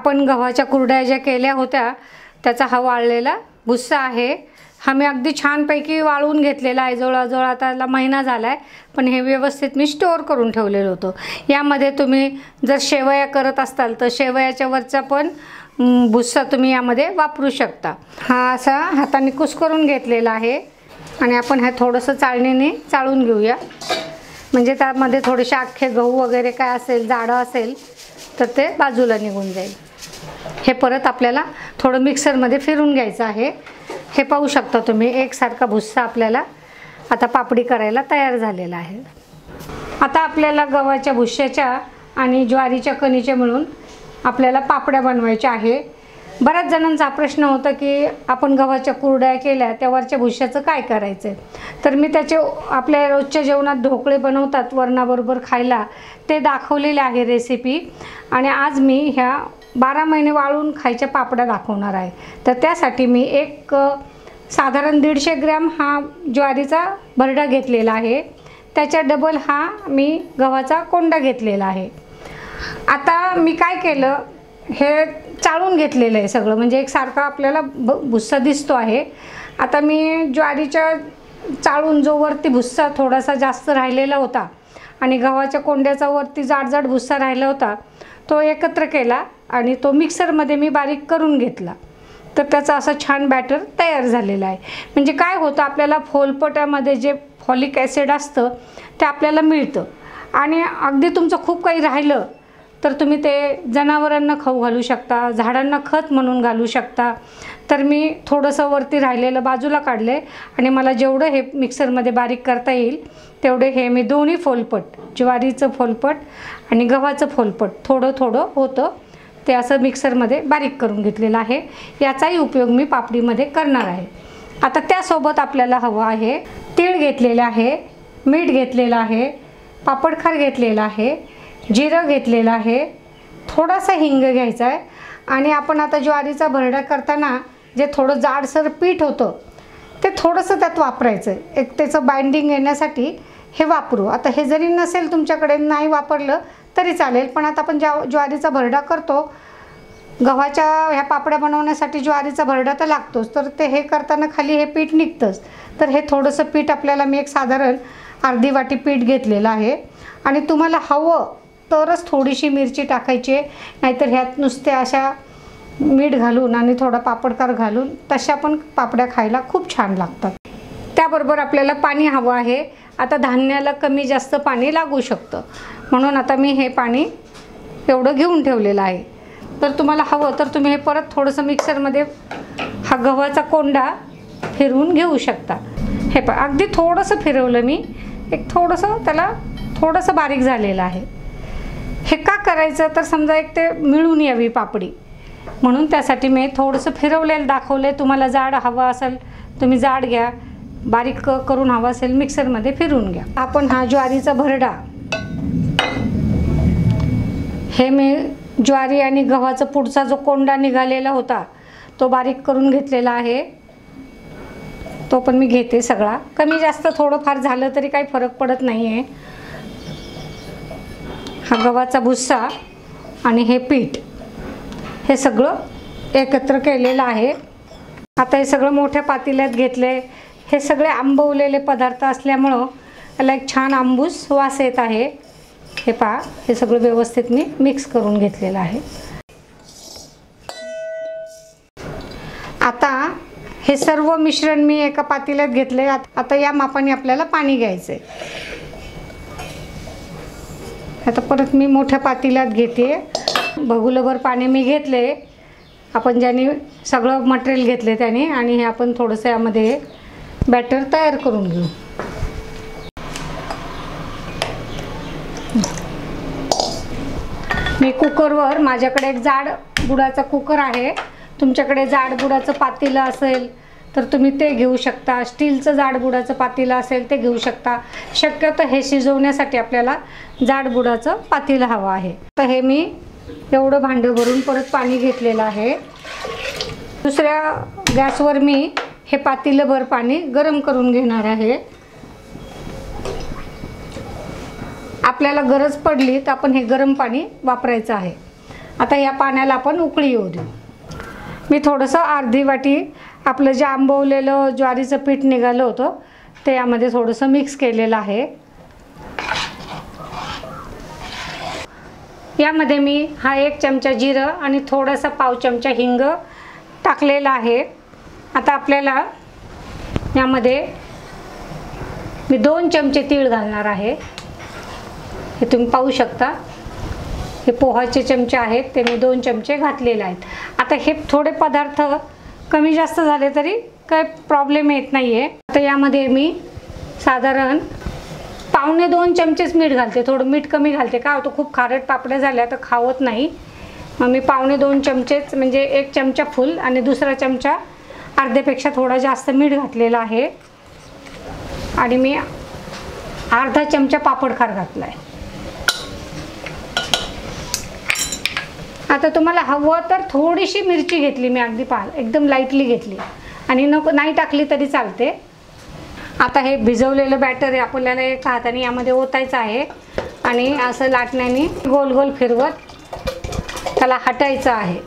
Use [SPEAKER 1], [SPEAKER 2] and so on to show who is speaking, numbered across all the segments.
[SPEAKER 1] आपण गव्हाच्या कुरड्या ज्या केल्या होत्या त्याचा हा वाळलेला भुस्सा आहे। हा मी अगदी छानपैकी वाळवून घेतलेला आहे। जवळजवळ आता महिना झाला आहे, पण हे व्यवस्थित मी स्टोअर करून ठेवलेलं होतं। यामध्ये तुम्ही जर शेवया करत असाल तर शेवयाच्या वरचा पण भुस्सा तुम्ही यामध्ये वापरू शकता। हा असा हाताने कुस्करून घेतलेला आहे आणि आपण हे थोडंसं चाळणीने चाळून घेऊया, म्हणजे त्यामध्ये थोडेसे अख्खे गहू वगैरे काय असेल जाडं असेल तर ते बाजूला निघून जाईल। हे परत आपल्याला थोडं मिक्सरमध्ये फिरून घ्यायचं आहे। हे पाहू शकता तुम्ही एकसारखा भुस्सा आपल्याला आता पापडी करायला तयार झालेला आहे। आता आपल्याला गव्हाच्या भुस्स्याच्या आणि ज्वारीच्या कणीचे मिळून आपल्याला पापड्या बनवायच्या आहे। बऱ्याच जणांचा प्रश्न होता की आपण गव्हाच्या कुरड्या केल्या त्यावरच्या भुस्स्याचं काय करायचं, तर मी त्याचे आपल्या रोजच्या जेवणात ढोकळे बनवतात वरणाबरोबर खायला ते दाखवलेले आहे रेसिपी। आणि आज मी ह्या 12 महिने वाळून खायच्या पापड्या दाखवणार आहे। तर त्यासाठी मी एक साधारण 150 ग्रॅम हा ज्वारीचा भरडा घेतलेला आहे, त्याच्या डबल हा मी गव्हाचा कोंडा घेतलेला आहे। आता मी काय केलं, हे चाळून घेतलेलं आहे सगळं, म्हणजे एकसारखा आपल्याला भुस्सा दिसतो आहे। आता मी ज्वारीच्या चाळून जो वरती भुस्सा थोडासा जास्त राहिलेला होता आणि गव्हाच्या कोंड्याचा वरती जाडजाड भुस्सा राहिला होता तो एकत्र केला आणि तो मिक्सरमध्ये मी बारीक करून घेतला। तर त्याचा असा छान बॅटर तयार झालेला आहे। म्हणजे काय होतं, आपल्याला फोलपट्यामध्ये जे फॉलिक ॲसिड असतं ते आपल्याला मिळतं आणि अगदी तुमचं खूप काही राहिलं तर तुम्ही ते जनावरांना खाऊ घालू शकता, झाडांना खत म्हणून घालू शकता। तर मी थोडंसं वरती राहिलेलं बाजूला काढले आणि मला जेवढं हे मिक्सरमध्ये बारीक करता येईल तेवढे हे मी दोन्ही फोलपट, ज्वारीचं फोलपट आणि गव्हाचं फोलपट थोडं थोडं होतं ते असं मिक्सरमध्ये बारीक करून घेतलेलं आहे। याचाही उपयोग मी पापडीमध्ये करणार आहे। आता त्यासोबत आपल्याला हवं आहे तीळ घेतलेलं आहे, मीठ घेतलेलं आहे, पापडखार घेतलेला आहे, जिरं घेतलेलं आहे, थोडासा हिंग घ्यायचा आहे आणि आपण आता ज्वारीचा भरडा करताना जे थोडं जाडसर पीठ होतं ते थोडंसं त्यात वापरायचं आहे। एक त्याचं बाइंडिंग येण्यासाठी हे वापरू। आता हे जरी नसेल तुमच्याकडे, नाही वापरलं तरी चालेल, पण आता आपण ज्वारीचा भरडा करतो, गव्हाच्या ह्या पापड्या बनवण्यासाठी ज्वारीचा भरडा तर लागतोच, तर ते हे करताना खाली हे पीठ निघतंच। तर हे थोडंसं पीठ आपल्याला मी एक साधारण अर्धी वाटी पीठ घेतलेलं आहे आणि तुम्हाला हवं तरच थोडीशी मिरची टाकायची आहे, नाहीतर ह्यात नुसत्या अशा मीठ घालून आणि थोडा पापडखार घालून तशा पण पापड्या खायला खूप छान लागतात। त्याबरोबर आपल्याला पाणी हवं आहे। आता धान्याला कमी जास्त पाणी लागू शकतं, म्हणून आता मी हे पाणी एवढं घेऊन ठेवलेलं आहे। तर तुम्हाला हवं तर तुम्ही हे परत थोडंसं मिक्सरमध्ये हा गव्हाचा कोंडा फिरवून घेऊ शकता। हे पण अगदी थोडंसं फिरवलं मी, एक थोडंसं त्याला थोडंसं बारीक झालेलं आहे। हे का करायचं, तर समजा एक ते मिळून यावी पापडी म्हणून त्यासाठी मी थोडंसं फिरवलेलं दाखवलं आहे। तुम्हाला जाड हवा असेल तुम्ही जाड घ्या, बारीक करून हवा असेल मिक्सरमध्ये फिरवून घ्या। आपण हा ज्वारीचा भरडा, हे मी ज्वारी आणि गव्हाचा पुढचा जो कोंडा निघालेला होता तो बारीक करून घेतलेला आहे, तो पण मी घेते सगळा। कमी जास्त थोडंफार झालं तरी काही फरक पडत नाही आहे। हा गव्हाचा भुस्सा आणि हे पीठ हे सगळं एकत्र केलेलं आहे। आता हे सगळं मोठ्या पातेल्यात घेतले। हे सगळे आंबवलेले पदार्थ असल्यामुळं याला एक छान आंबूस वास येत आहे। हे पहा, हे सगळं व्यवस्थित मी मिक्स करून घेतलेलं आहे। आता हे सर्व मिश्रण मी एका पातेल्यात घेतले। आता या मापाने आपल्याला पाणी घ्यायचं आहे। आता परत मी मोठ्या पातेल्यात घेते, भगुलभर पाणी मी घेतले आपण ज्याने सगळं मटेरियल घेतले त्याने, आणि हे आपण थोडंसं यामध्ये बॅटर तयार करून घेऊ। मी कुकरवर, माझ्याकडे एक जाड बुडाचा कुकर आहे, तुमच्याकडे जाड बुडाचं पातेलं असेल तर तुम्ही ते घेऊ शकता, स्टीलचं जाड बुडाचं पातेलं असेल ते घेऊ शकता। शक्यतो हे शिजवण्यासाठी आपल्याला जाड बुडाचं पातेलं हवं आहे। तर हे मी एवढं भांडं भरून परत पाणी घेतलेलं आहे। दुसऱ्या गॅसवर मी हे पातेलंभर पाणी गरम करून घेणार आहे। आपल्याला गरज पडली तर आपण हे गरम पाणी वापरायचं आहे। आता या पाण्याला आपण उकळी येऊ देऊ। मी थोडंसं अर्धी वाटी आपलं जे आंबवलेलं ज्वारीचं पीठ निघालं होतं ते यामध्ये थोडंसं मिक्स केलेलं आहे। यामध्ये मी हा 1 चमचा जिरं आणि थोडासा पाव चमचा हिंग टाकलेला आहे। आता आपल्याला यामध्ये मी 2 चमचे तीळ घालणार आहे। हे तुम्ही पाहू शकता, हे पोहाचे चमचे आहेत ते मी 2 चमचे घातलेले आहेत। आता हे थोडे पदार्थ कमी जास्त झाले तरी काही प्रॉब्लेम येत नाही आहे। आता यामध्ये मी साधारण पावणे 2 चमचेच मीठ घालते, थोडं मीठ कमी घालते, का होतं खूप खारट पापड्या झाल्या तर खावत नाही। मग मी पावणे 2 चमचेच म्हणजे 1 चमचा फुल आणि दुसरा चमचा अर्ध्यापेक्षा थोडा जास्त मीठ घातलेला आहे आणि मी अर्धा चमचा पापड खार घातला आहे। आता तुम्हाला हवं तर थोडीशी मिरची घेतली मी, अगदी एकदम लाईटली घेतली आणि नाही टाकली तरी चालते। आता हे भिजवलेलं बॅटर आहे, आपल्याला एका हाताने यामध्ये ओतायचं आहे आणि असं लाटण्याने गोल गोल फिरवत त्याला हटायचं आहे।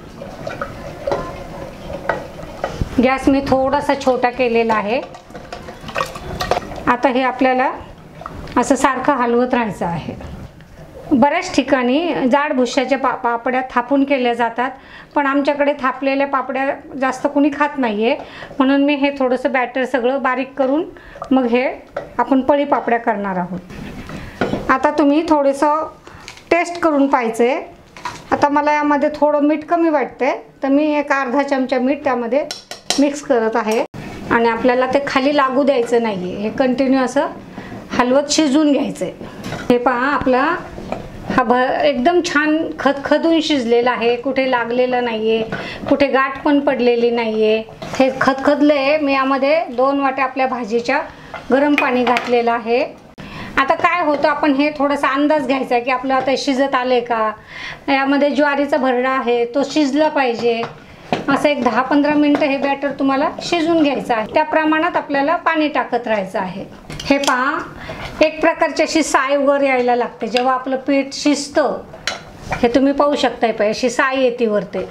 [SPEAKER 1] गॅस मी थोडासा छोटा केलेला आहे। आता हे आपल्याला असं सारखं हलवत राहायचं आहे। बऱ्याच ठिकाणी जाड भुश्याच्या पापड्या थापून केल्या जातात, पण आमच्याकडे थापलेल्या पापड्या जास्त कोणी खात नाही आहे, म्हणून मी हे थोडंसं बॅटर सगळं बारीक करून मग हे आपण पळी पापड्या करणार आहोत। आता तुम्ही थोडंसं टेस्ट करून पाहायचं आहे। आता मला यामध्ये थोडं मीठ कमी वाटते तर मी एक अर्धा चमचा मीठ त्यामध्ये मिक्स करत आहे आणि आपल्याला ते खाली लागू द्यायचं नाही आहे, हे कंटिन्यू असं हलवत शिजवून घ्यायचं आहे। हे पहा आपला हा एकदम छान खदखदून शिजलेला आहे, कुठे लागलेलं नाही आहे, कुठे गाठ पण पडलेली नाही आहे। हे खदखदलं आहे। मी यामध्ये 2 वाट्या आपल्या भाजीच्या गरम पाणी घातलेलं आहे। आता काय होतं, आपण हे थोडासा अंदाज घ्यायचा की आपलं आता शिजत आले का, यामध्ये ज्वारीचा भरडा आहे तो शिजला पाहिजे, असं एक 10-15 मिनटं हे बॅटर तुम्हाला शिजून घ्यायचं आहे। त्या प्रमाणात आपल्याला पाणी टाकत राहायचं आहे। हे पहा, एक प्रकारची अशी साय वर यायला लागते जेव्हा आपलं पीठ शिजतं, हे तुम्ही पाहू शकताय, पाहिजे अशी साय येते वरते।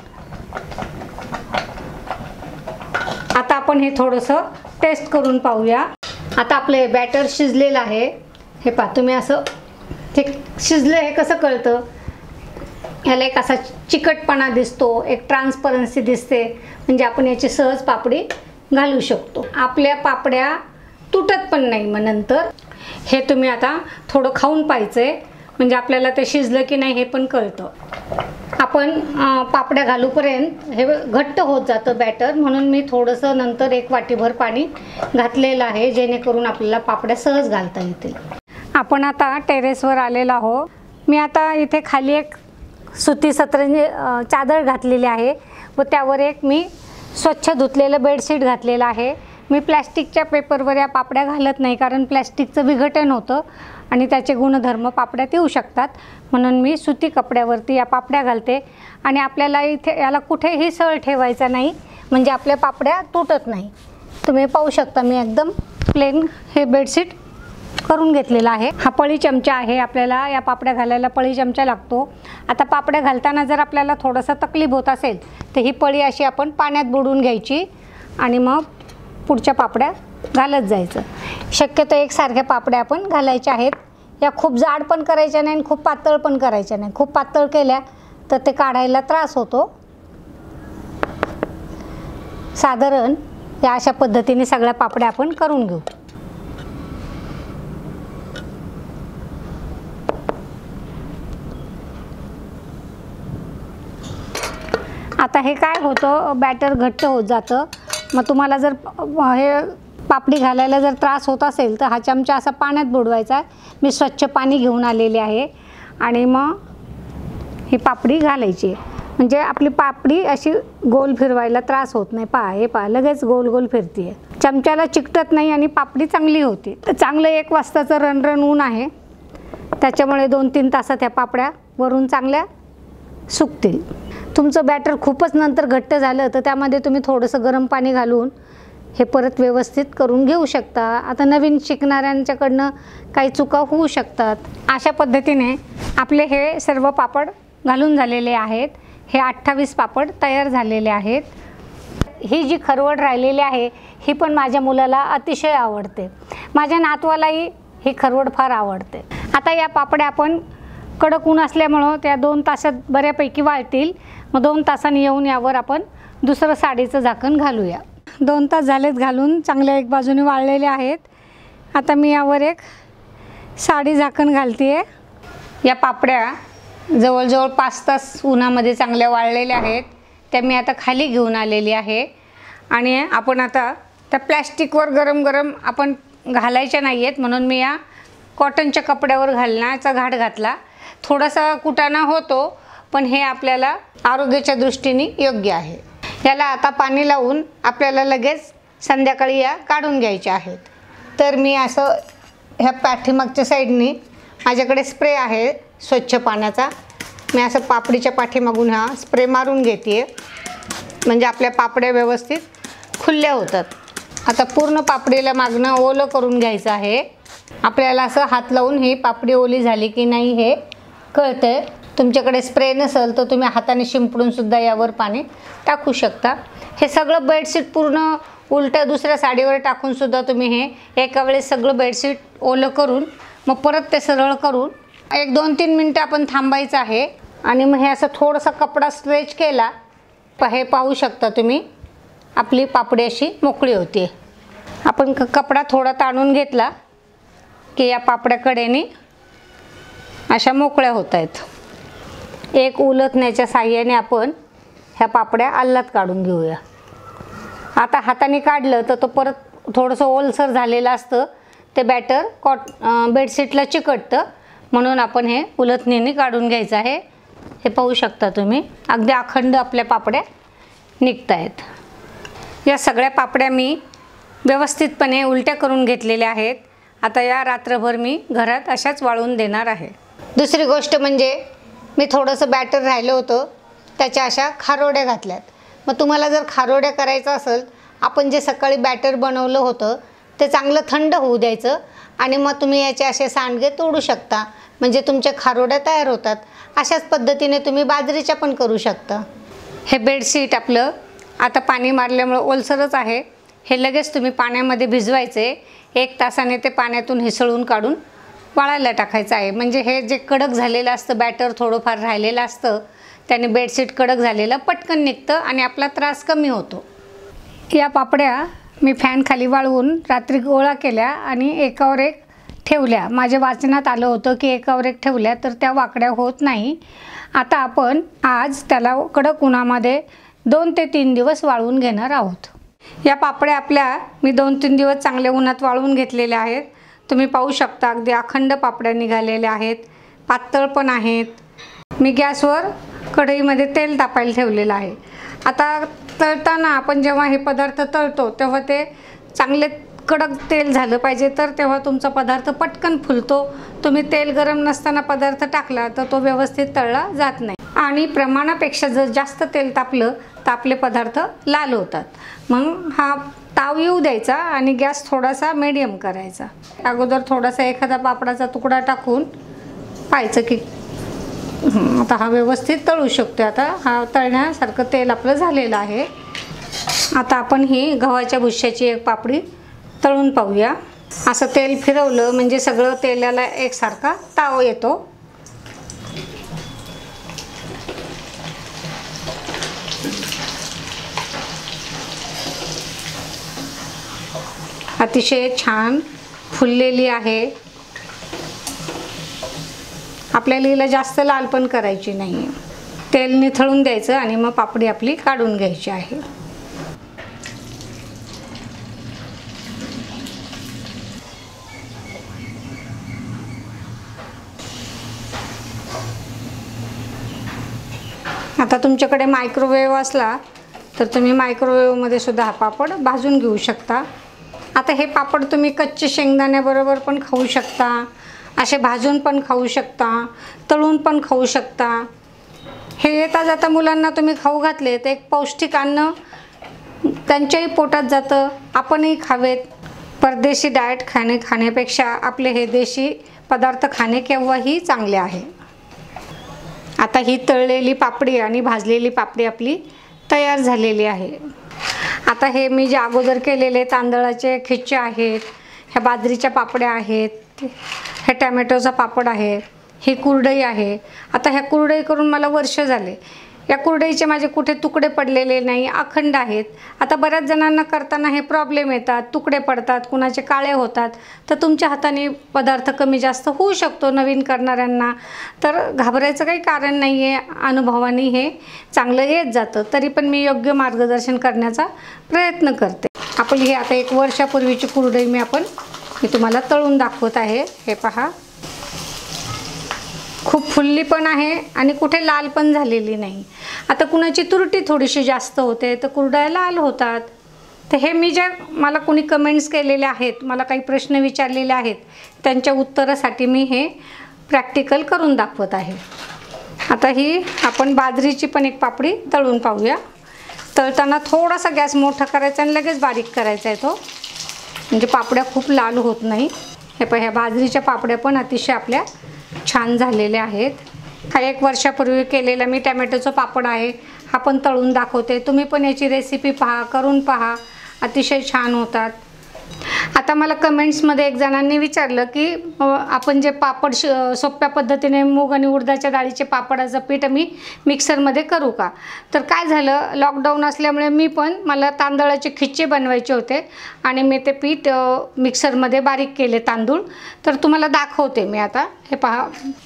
[SPEAKER 1] आता आपण हे थोडंसं टेस्ट करून पाहूया। आता आपले बॅटर शिजलेलं आहे, हे पहा तुम्ही असं ते शिजलं हे कसं कळतं, ह्याला एक असा चिकटपणा दिसतो, एक ट्रान्सपरन्सी दिसते, म्हणजे आपण याची सहज पापडी घालू शकतो। आपल्या पापड्या तुटत पण नाही। मग नंतर हे तुम्ही आता थोडं खाऊन पाहायचं आहे, म्हणजे आपल्याला ते शिजलं की नाही हे पण कळतं। आपण पापड्या घालूपर्यंत हे घट्ट होत जातं बॅटर, म्हणून मी थोडंसं नंतर 1 वाटीभर पाणी घातलेलं आहे, जेणेकरून आपल्याला पापड्या सहज घालता येतील। आपण आता टेरेसवर आलेलो आहोत। मी आता इथे खाली एक सुती सतरंजी चादर घातलेली आहे व त्यावर एक मी स्वच्छ धुतलेलं बेडशीट घातलेलं आहे। मी प्लॅस्टिकच्या पेपरवर या पापड्या घालत नाही, कारण प्लॅस्टिकचं विघटन होतं आणि त्याचे गुणधर्म पापड्यात येऊ शकतात, म्हणून मी सुती कपड्यावरती या पापड्या घालते। आणि आपल्याला इथे याला कुठेही सळ ठेवायचा नाही, म्हणजे आपल्या पापड्या तुटत नाही। तुम्ही पाहू शकता मी एकदम प्लेन हे बेडशीट करून घेतलेला आहे। हा पळी चमचा आहे, आपल्याला या पापड्या घालायला पळी चमचा लागतो। आता पापड्या घालताना जर आपल्याला थोडंसं तकलीफ होत असेल तर ही पळी अशी आपण पाण्यात बुडवून घ्यायची आणि मग पुढच्या पापड्या घालत जायचं। शक्यतो एकसारख्या पापड्या आपण घालायच्या आहेत। या खूप जाड पण करायच्या नाही आणि खूप पातळ पण करायच्या नाही, खूप पातळ केल्या तर ते काढायला त्रास होतो। साधारण या अशा पद्धतीने सगळ्या पापड्या आपण करून घेऊ। आता हे काय होतं, बॅटर घट्ट होत जातं। मग तुम्हाला जर हे पापडी घालायला जर त्रास होत असेल तर हा चमचा असा पाण्यात बुडवायचा। मी स्वच्छ पाणी घेऊन आलेले आहे आणि मग ही पापडी घालायची, म्हणजे आपली पापडी अशी गोल फिरवायला त्रास होत नाही। पहा हे पहा लगेच गोल गोल फिरते, चमच्याला चिकटत नाही आणि पापडी चांगली होती। चांगलं 1 वाजताचं रणरण ऊन आहे, त्याच्यामुळे 2-3 तासात ह्या पापड्या वरून चांगल्या सुकतील। तुमचं बॅटर खूपच नंतर घट्ट झालं तर त्यामध्ये तुम्ही थोडंसं गरम पाणी घालून हे परत व्यवस्थित करून घेऊ शकता। आता नवीन शिकणाऱ्यांच्याकडनं काही चुका होऊ शकतात। अशा पद्धतीने आपले हे सर्व पापड घालून झालेले आहेत। हे 28 पापड तयार झालेले आहेत. ही जी खरवड राहिलेली आहे ही पण माझ्या मुलाला अतिशय आवडते. माझ्या नातवालाही ही खरवड फार आवडते. आता या पापड्या आपण कडक ऊन असल्यामुळं त्या 2 तासात बऱ्यापैकी वाळतील. मग 2 तासांनी येऊन यावर आपण दुसरं साडीचं झाकण घालूया. 2 तास झालेत घालून, चांगल्या एक बाजूने वाळलेले आहेत. आता मी यावर एक साडी झाकण घालते आहे. या पापड्या जवळजवळ 5 तास उन्हामध्ये चांगल्या वाळलेल्या आहेत. त्या मी आता खाली घेऊन आलेली आहे आणि आपण आता त्या प्लॅस्टिकवर गरम गरम आपण घालायच्या नाही आहेत, म्हणून मी या कॉटनच्या कपड्यावर घालण्याचा घाट घातला. थोडासा कुटाणा होतो, पण हे आपल्याला आरोग्याच्या दृष्टीने योग्य आहे. याला आता पाणी लावून आपल्याला लगेच संध्याकाळी या काढून घ्यायच्या आहेत. तर मी असं ह्या पाठीमागच्या साईडनी माझ्याकडे स्प्रे आहे स्वच्छ पाण्याचा. मी असं पापडीच्या पाठीमागून हा स्प्रे मारून घेते, म्हणजे आपल्या पापड्या व्यवस्थित खुल्या होतात. आता पूर्ण पापडीला मागणं ओलं करून घ्यायचं आहे. आपल्याला असं हात लावून ही पापडी ओली झाली की नाही हे कळतं. तुमच्याकडे स्प्रे नसेल तर तुम्ही हाताने शिंपडूनसुद्धा यावर पाणी टाकू शकता. हे सगळं बेडशीट पूर्ण उलटं दुसऱ्या साडीवर टाकूनसुद्धा तुम्ही हे एका वेळेस सगळं बेडशीट ओलं करून मग परत ते सरळ करून 1-2-3 मिनटं आपण थांबायचं आहे. आणि मग हे असं थोडंसं कपडा स्ट्रेच केला, हे पाहू शकता तुम्ही, आपली पापडी अशी मोकळी होते. आपण कपडा थोडा ताणून घेतला की या पापड्याकडेने अशा मोकळ्या होत आहेत. एक उलटण्याच्या साहाय्याने आपण ह्या पापड्या आल्लात काढून घेऊया. आता हाताने काढलं तर तो परत थोडंसं ओलसर झालेलं असतं, ते बॅटर बेडशीटला चिकटतं, म्हणून आपण हे उलटणीने काढून घ्यायचं आहे. हे पाहू शकता तुम्ही, अगदी अखंड आपल्या पापड्या निघत आहेत. या सगळ्या पापड्या मी व्यवस्थितपणे उलट्या करून घेतलेल्या आहेत. आता या रात्रभर मी घरात अशाच वाळून देणार आहे. दुसरी गोष्ट म्हणजे मी थोडंसं बॅटर राहिलं होतं, त्याच्या अशा खारोड्या घातल्यात. मग तुम्हाला जर खारोड्या करायचं असेल, आपण जे सकाळी बॅटर बनवलं होतं ते चांगलं थंड होऊ द्यायचं आणि मग तुम्ही याचे असे सांडगे तोडू शकता, म्हणजे तुमच्या खारोड्या तयार होतात. अशाच पद्धतीने तुम्ही बाजरीच्या पण करू शकता. हे बेडशीट आपलं आता पाणी मारल्यामुळं ओलसरच आहे. हे लगेच तुम्ही पाण्यामध्ये भिजवायचे. 1 तासाने ते पाण्यातून हिसळून काढून वाळायला टाकायचं आहे. म्हणजे हे जे कडक झालेलं असतं बॅटर थोडंफार राहिलेलं असतं, त्याने बेडशीट कडक झालेलं पटकन निघतं आणि आपला त्रास कमी होतो. या पापड्या मी फॅन खाली वाळवून रात्री गोळा केल्या आणि एकावर एक ठेवल्या. माझ्या वाचनात आलं होतं की एकावर एक ठेवल्या तर त्या वाकड्या होत नाही. आता आपण आज त्याला कडक उन्हामध्ये 2 ते 3 दिवस वाळवून घेणार आहोत. या पापड्या आपल्या मी 2-3 दिवस चांगल्या उन्हात वाळवून घेतलेल्या आहेत. तुम्ही पाहू शकता अगदी अखंड पापड्या निघालेल्या आहेत, पातळ पण आहेत. मी गॅसवर कढईमध्ये तेल तापायला ठेवलेलं आहे. आता तळताना आपण जेव्हा हे पदार्थ तळतो तेव्हा ते चांगले कडक तेल झालं पाहिजे, तर तेव्हा तुमचा पदार्थ पटकन फुलतो. तुम्ही तेल गरम नसताना पदार्थ टाकला तर तो व्यवस्थित तळला जात नाही आणि प्रमाणापेक्षा जर जास्त तेल तापलं तर आपले पदार्थ लाल होतात. मग हा ताव येऊ द्यायचा आणि गॅस थोडासा मीडियम करायचा. अगोदर थोडासा एखादा पापडाचा तुकडा टाकून पाहायचं की आता हा व्यवस्थित तळू शकतो. आता हा तळण्यासारखं तेल आपलं झालेलं आहे. आता आपण ही गव्हाच्या भुश्याची एक पापडी तळून पाहूया. असं तेल फिरवलं म्हणजे सगळं तेलाला एकसारखा ताव येतो. अतिशय छान फुललेली आहे. आपल्याला हिला जास्त लाल पण करायची नाही. तेल निथळून द्यायचं आणि मग पापडी आपली काढून घ्यायची आहे. आता तुमच्याकडे मायक्रोवेव्ह असला तर तुम्ही मायक्रोवेव्हमध्ये सुद्धा हा पापड भाजून घेऊ शकता. आता हे पापड तुम्ही कच्चे शेंगदाण्याबरोबर पण खाऊ शकता, असे भाजून पण खाऊ शकता, तळून पण खाऊ शकता. हे येता जाता मुलांना तुम्ही खाऊ घातले तर एक पौष्टिक अन्न त्यांच्याही पोटात जातं, आपणही खावेत. परदेशी डाएट खाण्यापेक्षा आपले हे देशी पदार्थ खाणे केव्हाही चांगले आहे. आता ही तळलेली पापडी आणि भाजलेली पापडी आपली तयार झालेली आहे। आता हे मी जे अगोदर केलेले तांदळाचे खिचे आहेत, ह्या बाजरीच्या पापड्या आहेत, हे टॅमॅटोचा पापड आहे, ही कुरडई आहे। आता ह्या कुरडई करून मला वर्ष झाले। या कुरडईचे माझे कुठे तुकडे पडलेले नाही, अखंड आहेत। आता बऱ्याच जणांना करताना हे प्रॉब्लेम येतात, तुकडे पडतात, कुणाचे काळे होतात। तर तुमच्या हाताने पदार्थ कमी जास्त होऊ शकतो नवीन करणाऱ्यांना, तर घाबरायचं काही कारण नाही आहे। अनुभवाने हे चांगलं येत जातं, तरी पण मी योग्य मार्गदर्शन करण्याचा प्रयत्न करते। आपली हे आता 1 वर्षापूर्वीची कुरडई मी तुम्हाला तळून दाखवत आहे। हे पहा, खूप फुलली पण आहे आणि कुठे लाल पण झालेली नाही। आता कुणाची तुरटी थोडीशी जास्त होते तर कुरडया लाल होतात। तर हे मी मला कोणी कमेंट्स केलेले आहेत, मला काही प्रश्न विचारलेले आहेत, त्यांच्या उत्तरासाठी मी हे प्रॅक्टिकल करून दाखवत आहे। आता ही आपण बाजरीची पण एक पापडी तळून पाहूया। तळताना थोडासा गॅस मोठा करायचा आणि लगेच बारीक करायचा आहे तो, म्हणजे पापड्या खूप लाल होत नाही। हे पहा, ह्या बाजरीच्या पापड्या पण अतिशय आपल्या छान झालेल्या आहेत। हा 1 वर्षापूर्वी केलेला मी टॅमॅटोचा पापड आहे, हा पण तळून दाखवते। तुम्ही पण याची रेसिपी पहा, करून पहा, अतिशय छान होतात। आता मला कमेंट्समध्ये एक जणांनी विचारलं की आपण जे पापड सोप्या पद्धतीने मूग आणि उडदाच्या डाळीचे पापडाचं पीठ मी मिक्सरमध्ये करू का? तर काय झालं, लॉकडाऊन असल्यामुळे मला तांदळाचे खिचे बनवायचे होते आणि मी ते पीठ मिक्सरमध्ये बारीक केले तांदूळ। तर तुम्हाला दाखवते मी आता। हे पहा,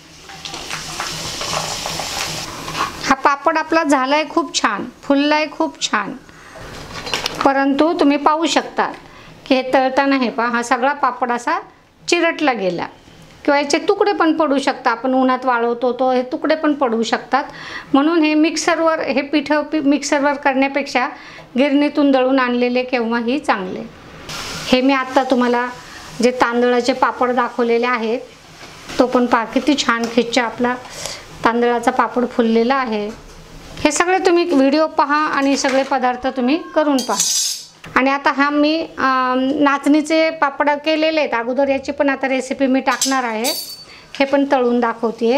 [SPEAKER 1] हा पापड आपला झालाय खूप छान, फुललाय खूप छान, परंतु तुम्ही पाहू शकता की हे तळताना हे पहा, हा सगळा पापड असा चिरटला गेला किंवा याचे तुकडे पण पडू शकतात। आपण उन्हात वाळवतो तो हे तुकडे पण पडू शकतात। म्हणून हे पीठ मिक्सरवर करण्यापेक्षा गिरणीतून दळून आणलेले केव्हाही चांगले। हे मी आता तुम्हाला जे तांदळाचे पापड दाखवलेले आहेत, तो पण पहा किती छान खिच्चा आपला तांदळाचा पापड फुललेला आहे। हे सगळे तुम्ही व्हिडिओ पहा आणि सगळे पदार्थ तुम्ही करून पहा। आणि आता हा मी नाचणीचे पापड केलेले आहेत अगोदर, याची पण आता रेसिपी मी टाकणार आहे। हे पण तळून दाखवते।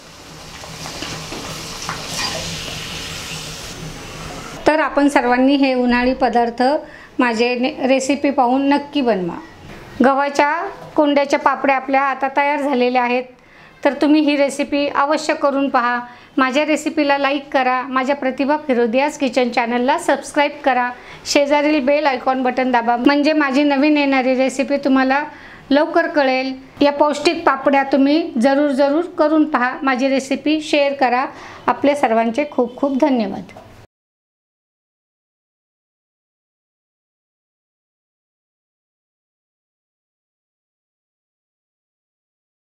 [SPEAKER 1] तर आपण सर्वांनी हे उन्हाळी पदार्थ माझे रेसिपी पाहून नक्की बनवा। गव्हाच्या कोंड्याच्या पापड्या आपल्या आता तयार झालेल्या आहेत, तर तुम्ही ही रेसिपी अवश्य करून पहा। माझ्या रेसिपीला लाईक करा, माझ्या प्रतिभा फिरोदियाज किचन चॅनलला सबस्क्राईब करा, शेजारील बेल आयकॉन बटन दाबा, म्हणजे माझी नवीन येणारी रेसिपी तुम्हाला लवकर कळेल। या पौष्टिक पापड्या तुम्ही जरूर करून पहा, माझी रेसिपी शेअर करा। आपल्या सर्वांचे खूप खूप धन्यवाद।